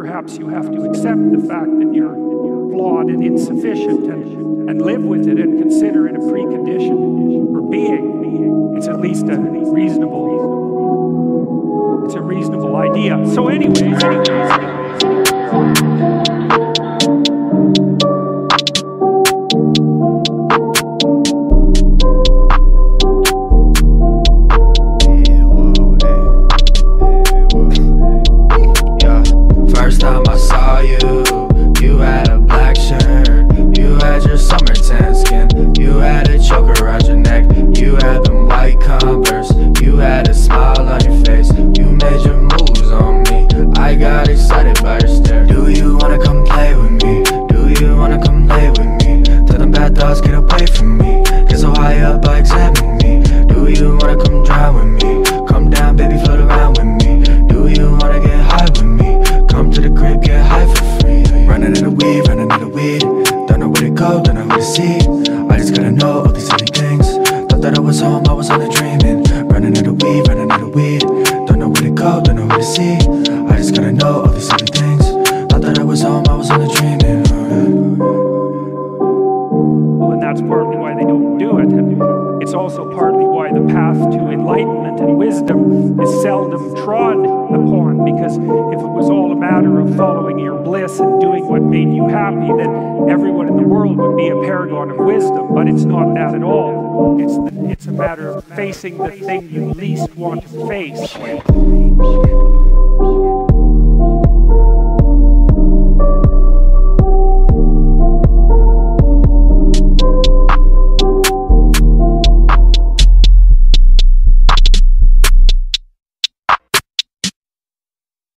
perhaps you have to accept the fact that you're flawed and insufficient and live with it and consider it a precondition for being. It's at least a reasonable idea. So anyways. First time I saw you, you had a black shirt, you had your summer tan skin, you had a choke around your neck, you had them white Converse, you had a smile on your face, you made your moves on me, I got excited by your stare. Do you wanna come play with me? Do you wanna come lay with me? Tell them bad thoughts get away from me, get so high up I examine me. Do you wanna come drown with me? Come down baby, float around with me. Do you wanna get high with me? Come to the crib, get high for free. Running in the weed, running in the weed. Don't know where to go, don't know who to see. I just gotta know all these silly things. Thought that I was home, I was only dreaming. Running in the weed, running in the weed. Don't know where to go, don't know who to see. I just gotta know all these silly things. Thought that I was home, I was only dreaming. Well, and that's partly why they don't do it. And it's also partly why the path to enlightenment and wisdom is seldom trod upon, because if it was all a matter of following your bliss and doing what made you happy, then everyone in the world would be a paragon of wisdom. But it's not that at all. It's a matter of facing the thing you least want to face.